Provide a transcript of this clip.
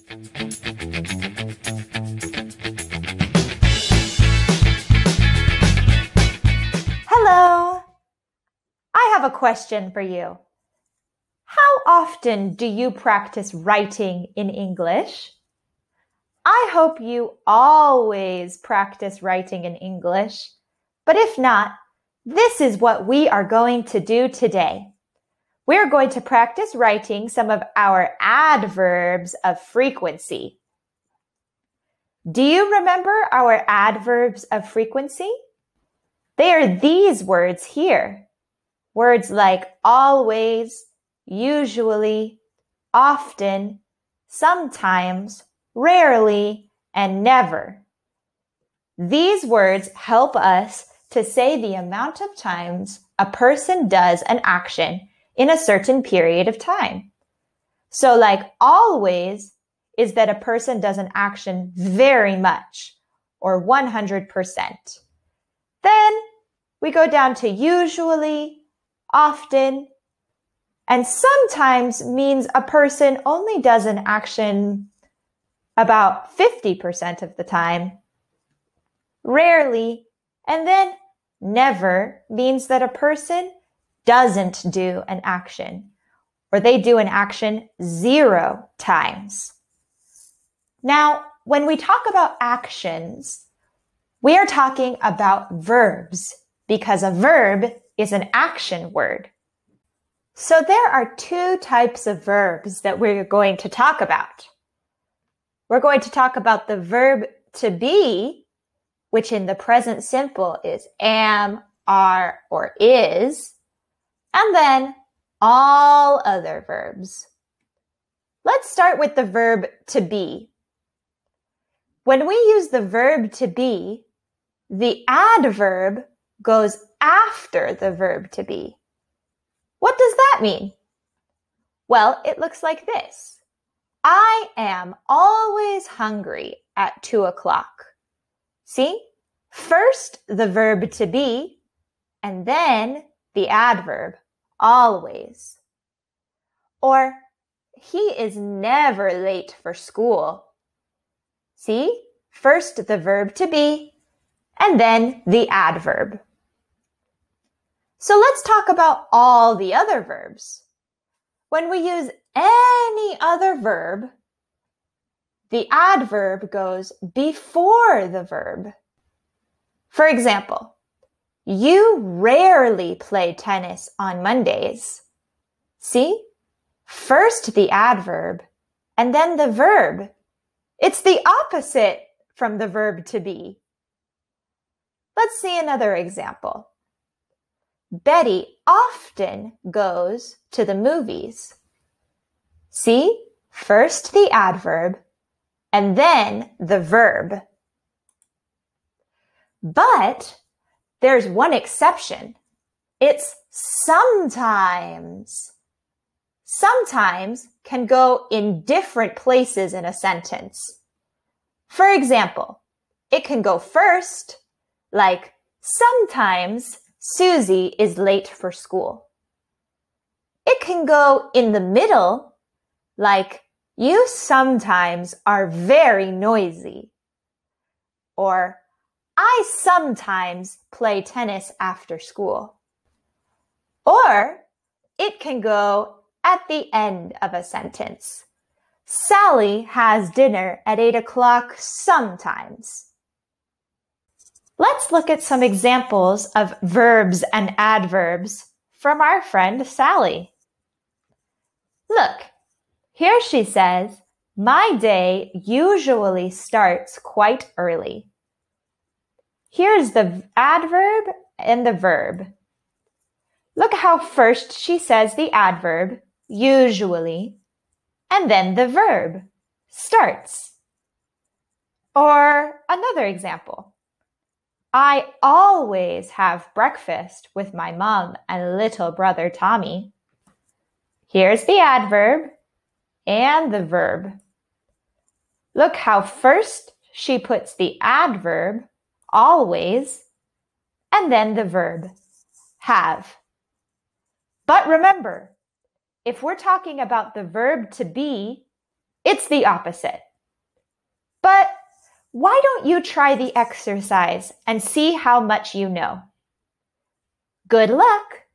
Hello! I have a question for you. How often do you practice writing in English? I hope you always practice writing in English, but if not, this is what we are going to do today. We're going to practice writing some of our adverbs of frequency. Do you remember our adverbs of frequency? They are these words here. Words like always, usually, often, sometimes, rarely, and never. These words help us to say the amount of times a person does an action in a certain period of time. So like always is that a person does an action very much or 100%. Then we go down to usually, often, and sometimes means a person only does an action about 50% of the time. Rarely, and then never means that a person doesn't do an action, or they do an action 0 times. Now, when we talk about actions, we are talking about verbs because a verb is an action word. So there are 2 types of verbs that we're going to talk about. We're going to talk about the verb to be, which in the present simple is am, are, or is, and then all other verbs. Let's start with the verb to be. When we use the verb to be, the adverb goes after the verb to be. What does that mean? Well, it looks like this. I am always hungry at 2 o'clock. See? First the verb to be, and then the adverb, always. Or, he is never late for school. See? First the verb to be, and then the adverb. So let's talk about all the other verbs. When we use any other verb, the adverb goes before the verb. For example, you rarely play tennis on Mondays. See? First the adverb, and then the verb. It's the opposite from the verb to be. Let's see another example. Betty often goes to the movies. See? First the adverb, and then the verb. But there's one exception. It's sometimes. Sometimes can go in different places in a sentence. For example, it can go first, like sometimes Susie is late for school. It can go in the middle, like you sometimes are very noisy. Or I sometimes play tennis after school. Or it can go at the end of a sentence. Sally has dinner at 8 o'clock sometimes. Let's look at some examples of verbs and adverbs from our friend Sally. Look, here she says, my day usually starts quite early. Here's the adverb and the verb. Look how first she says the adverb, usually, and then the verb, starts. Or another example. I always have breakfast with my mom and little brother Tommy. Here's the adverb and the verb. Look how first she puts the adverb, always, and then the verb, have. But remember, if we're talking about the verb to be, It's the opposite. But why don't you try the exercise and see how much you know? Good luck!